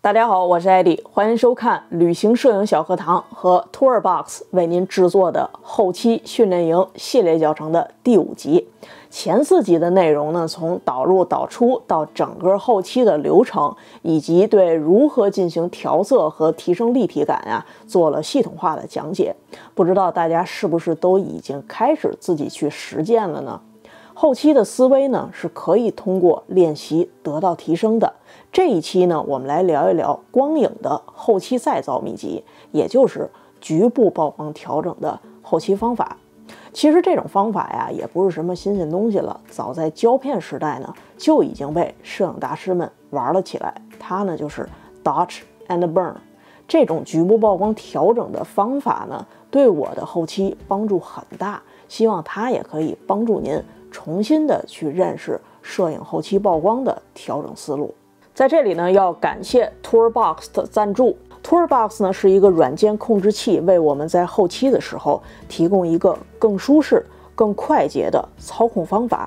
大家好，我是艾迪，欢迎收看旅行摄影小课堂和 Tourbox 为您制作的后期训练营系列教程的第5集。前4集的内容呢，从导入导出到整个后期的流程，以及对如何进行调色和提升立体感做了系统化的讲解。不知道大家是不是都已经开始自己去实践了呢？后期的思维呢，是可以通过练习得到提升的。这一期呢，我们来聊一聊光影的后期再造秘籍，也就是局部曝光调整的后期方法。其实这种方法也不是什么新鲜东西了，早在胶片时代呢，就已经被摄影大师们玩了起来。它呢就是 Dodge and Burn。这种局部曝光调整的方法呢，对我的后期帮助很大，希望它也可以帮助您重新的去认识摄影后期曝光的调整思路。在这里呢，要感谢 Tourbox 的赞助。Tourbox 呢是一个软件控制器，为我们在后期的时候提供一个更舒适、更快捷的操控方法。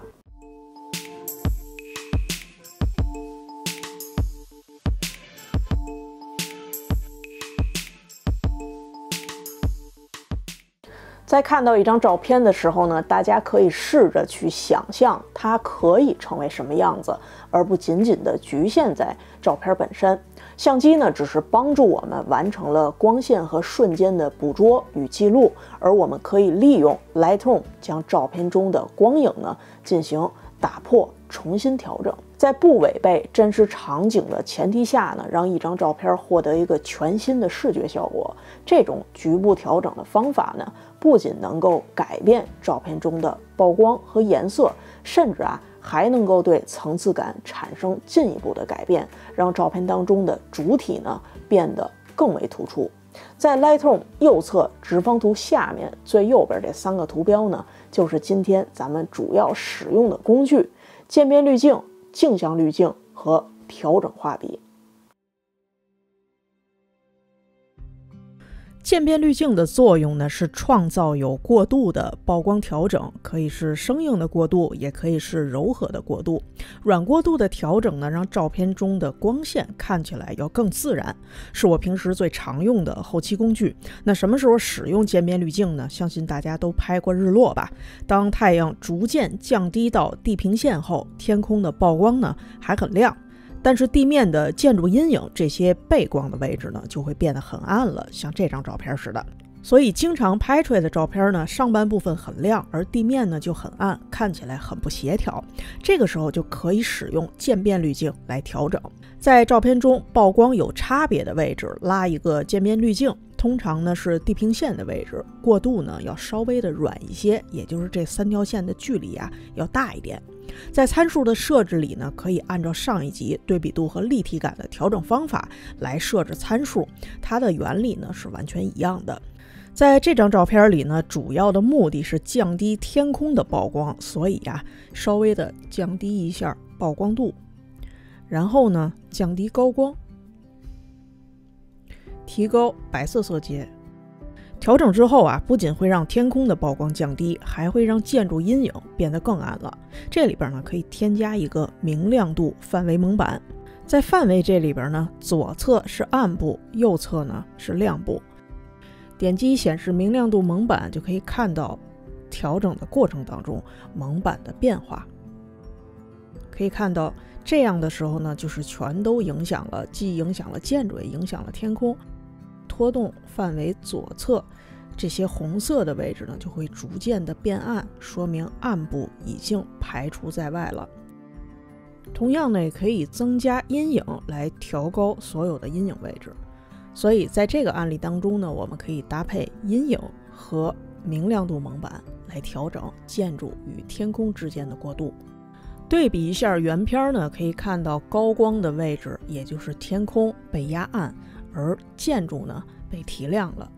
在看到一张照片的时候呢，大家可以试着去想象它可以成为什么样子，而不仅仅的局限在照片本身。相机呢，只是帮助我们完成了光线和瞬间的捕捉与记录，而我们可以利用 Lightroom 将照片中的光影呢进行打破、重新调整，在不违背真实场景的前提下呢，让一张照片获得一个全新的视觉效果。这种局部调整的方法呢，不仅能够改变照片中的曝光和颜色，甚至还能够对层次感产生进一步的改变，让照片当中的主体呢变得更为突出。在 Lightroom 右侧直方图下面最右边这3个图标呢，就是今天咱们主要使用的工具：渐变滤镜、镜像滤镜和调整画笔。 渐变滤镜的作用呢，是创造有过渡的曝光调整，可以是生硬的过渡，也可以是柔和的过渡。软过渡的调整呢，让照片中的光线看起来要更自然，是我平时最常用的后期工具。那什么时候使用渐变滤镜呢？相信大家都拍过日落吧。当太阳逐渐降低到地平线后，天空的曝光呢还很亮，但是地面的建筑阴影这些背光的位置呢，就会变得很暗了，像这张照片似的。所以经常拍出来的照片呢，上半部分很亮，而地面呢就很暗，看起来很不协调。这个时候就可以使用渐变滤镜来调整。在照片中曝光有差别的位置拉一个渐变滤镜，通常呢是地平线的位置，过渡呢要稍微的软一些，也就是这3条线的距离要大一点。在参数的设置里呢，可以按照上一集对比度和立体感的调整方法来设置参数，它的原理呢是完全一样的。在这张照片里呢，主要的目的是降低天空的曝光，所以稍微的降低一下曝光度，然后呢降低高光，提高白色色阶。调整之后不仅会让天空的曝光降低，还会让建筑阴影变得更暗了。这里边呢可以添加一个明亮度范围蒙版，在范围这里边呢，左侧是暗部，右侧呢是亮部。点击显示明亮度蒙版，就可以看到调整的过程当中蒙版的变化。可以看到这样的时候呢，就是全都影响了，既影响了建筑，也影响了天空。拖动范围左侧这些红色的位置呢，就会逐渐的变暗，说明暗部已经排除在外了。同样呢，也可以增加阴影来调高所有的阴影位置。所以在这个案例当中呢，我们可以搭配阴影和明亮度蒙版来调整建筑与天空之间的过渡。对比一下原片呢，可以看到高光的位置，也就是天空被压暗，而建筑呢被提亮了。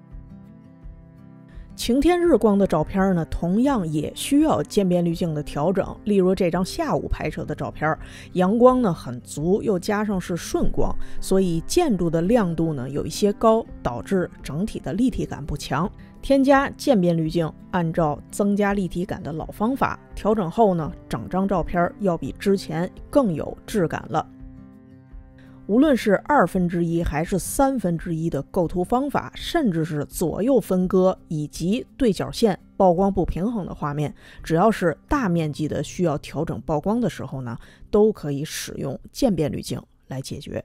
晴天日光的照片呢，同样也需要渐变滤镜的调整。例如这张下午拍摄的照片，阳光呢很足，又加上是顺光，所以建筑的亮度呢有一些高，导致整体的立体感不强。添加渐变滤镜，按照增加立体感的老方法调整后呢，整张照片要比之前更有质感了。 无论是1/2还是1/3的构图方法，甚至是左右分割以及对角线曝光不平衡的画面，只要是大面积的需要调整曝光的时候呢，都可以使用渐变滤镜来解决。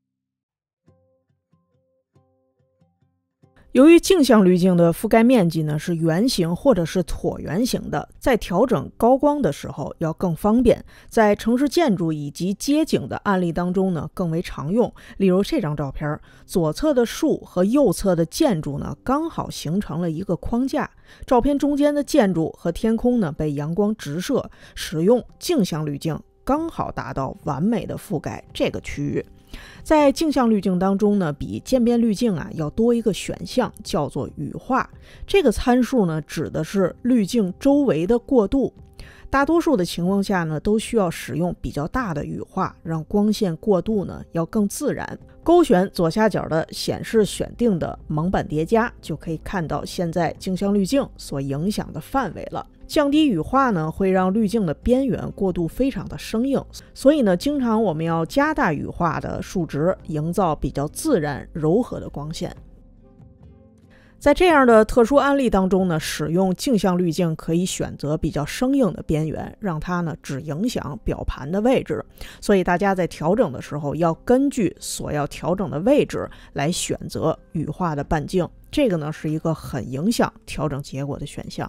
由于镜像滤镜的覆盖面积呢是圆形或者是椭圆形的，在调整高光的时候要更方便，在城市建筑以及街景的案例当中呢更为常用。例如这张照片，左侧的树和右侧的建筑呢刚好形成了一个框架，照片中间的建筑和天空呢被阳光直射，使用镜像滤镜刚好达到完美的覆盖这个区域。在镜像滤镜当中呢，比渐变滤镜要多一个选项，叫做羽化。这个参数呢，指的是滤镜周围的过渡。大多数的情况下呢，都需要使用比较大的羽化，让光线过渡呢要更自然。勾选左下角的显示选定的蒙版叠加，就可以看到现在镜像滤镜所影响的范围了。降低羽化呢，会让滤镜的边缘过渡非常的生硬，所以呢，经常我们要加大羽化的数值，营造比较自然柔和的光线。在这样的特殊案例当中呢，使用镜像滤镜可以选择比较生硬的边缘，让它呢只影响表盘的位置。所以大家在调整的时候要根据所要调整的位置来选择羽化的半径，这个呢是一个很影响调整结果的选项。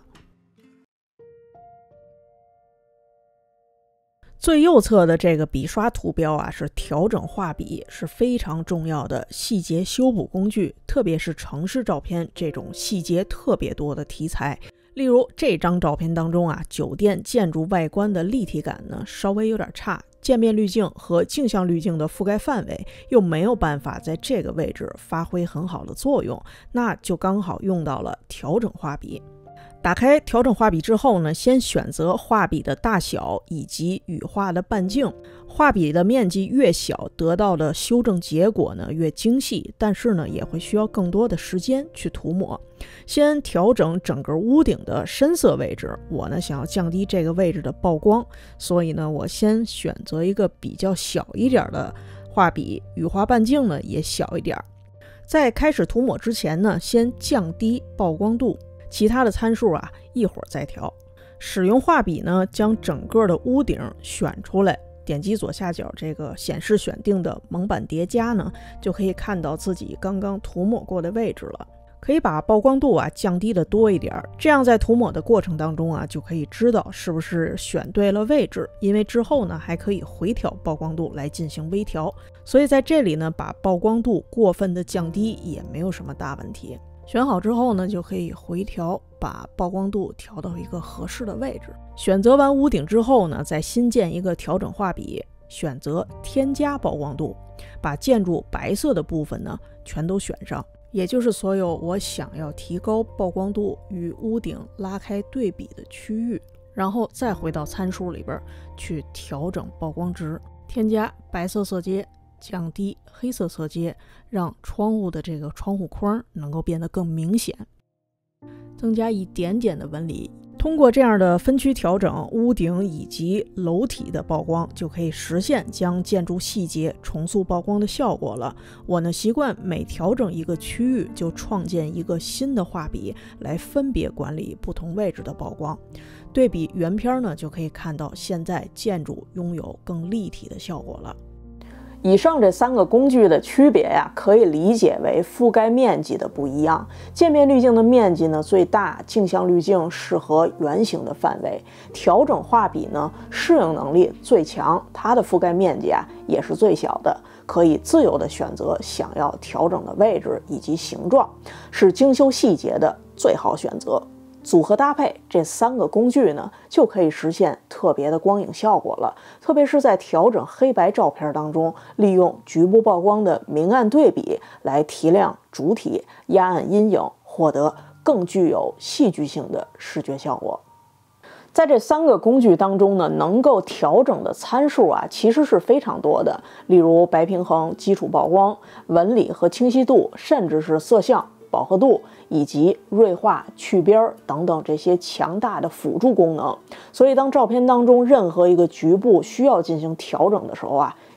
最右侧的这个笔刷图标是调整画笔，是非常重要的细节修补工具，特别是城市照片这种细节特别多的题材。例如这张照片当中酒店建筑外观的立体感呢稍微有点差，渐变滤镜和镜像滤镜的覆盖范围又没有办法在这个位置发挥很好的作用，那就刚好用到了调整画笔。打开调整画笔之后呢，先选择画笔的大小以及羽化的半径。画笔的面积越小，得到的修正结果呢越精细，但是呢也会需要更多的时间去涂抹。先调整整个屋顶的深色位置，我呢想要降低这个位置的曝光，所以呢我先选择一个比较小一点的画笔，羽化半径呢也小一点。在开始涂抹之前呢，先降低曝光度。其他的参数一会儿再调。使用画笔呢，将整个的屋顶选出来，点击左下角这个显示选定的蒙版叠加呢，就可以看到自己刚刚涂抹过的位置了。可以把曝光度降低的多一点，这样在涂抹的过程当中就可以知道是不是选对了位置，因为之后呢还可以回调曝光度来进行微调，所以在这里呢把曝光度过分的降低也没有什么大问题。选好之后呢，就可以回调，把曝光度调到一个合适的位置。选择完屋顶之后呢，再新建一个调整画笔，选择添加曝光度，把建筑白色的部分呢全都选上，也就是所有我想要提高曝光度与屋顶拉开对比的区域，然后再回到参数里边去调整曝光值，添加白色色阶，降低黑色色阶，让窗户的这个窗户框能够变得更明显，增加一点点的纹理。通过这样的分区调整，屋顶以及楼体的曝光就可以实现将建筑细节重塑曝光的效果了。我呢习惯每调整一个区域就创建一个新的画笔来分别管理不同位置的曝光。对比原片呢，就可以看到现在建筑拥有更立体的效果了。 以上这3个工具的区别可以理解为覆盖面积的不一样。渐变滤镜的面积呢最大，镜像滤镜适合圆形的范围。调整画笔呢适应能力最强，它的覆盖面积也是最小的，可以自由的选择想要调整的位置以及形状，是精修细节的最好选择。组合搭配这3个工具呢，就可以实现特别的光影效果了。特别是在调整黑白照片当中，利用局部曝光的明暗对比来提亮主体，压暗阴影，获得更具有戏剧性的视觉效果。在这3个工具当中呢，能够调整的参数其实是非常多的，例如白平衡、基础曝光、纹理和清晰度，甚至是色相、饱和度以及锐化、去边等等这些强大的辅助功能。所以当照片当中任何一个局部需要进行调整的时候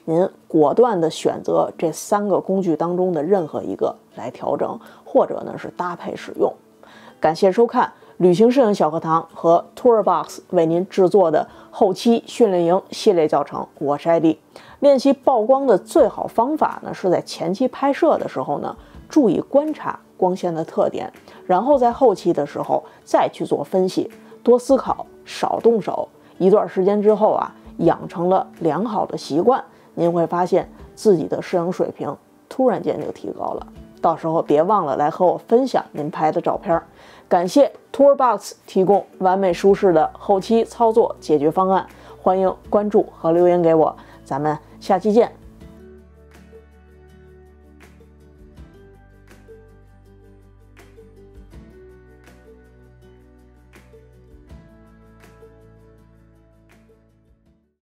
您果断地选择这3个工具当中的任何一个来调整，或者呢是搭配使用。感谢收看旅行摄影小课堂和 Tourbox 为您制作的后期训练营系列教程，我是艾迪。练习曝光的最好方法呢，是在前期拍摄的时候呢，注意观察光线的特点，然后在后期的时候再去做分析，多思考，少动手。一段时间之后啊，养成了良好的习惯，您会发现自己的摄影水平突然间就提高了。到时候别忘了来和我分享您拍的照片。感谢 Tourbox 提供完美舒适的后期操作解决方案，欢迎关注和留言给我，咱们下期见。